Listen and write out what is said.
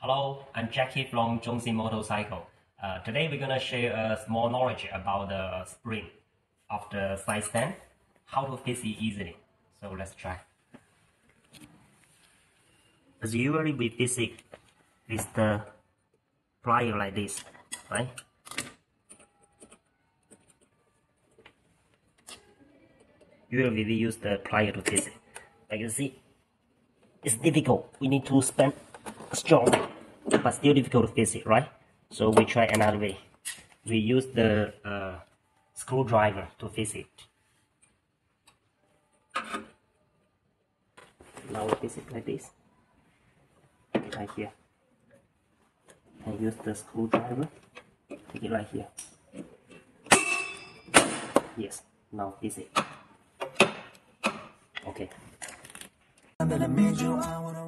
Hello, I'm Jackie from Zhongxin Motorcycle. Today we're gonna share a small knowledge about the spring of the side stand, how to fix it easily. So let's try. As usually we fix it with the plier like this, right? Usually we use the plier to fix it. Like you see, it's difficult. We need to spend strong, but still difficult to fix it, right? So we try another way. We use the screwdriver to fix it. Now we fix it like this, right here. And use the screwdriver, take it right here. Yes, now fix it. Okay.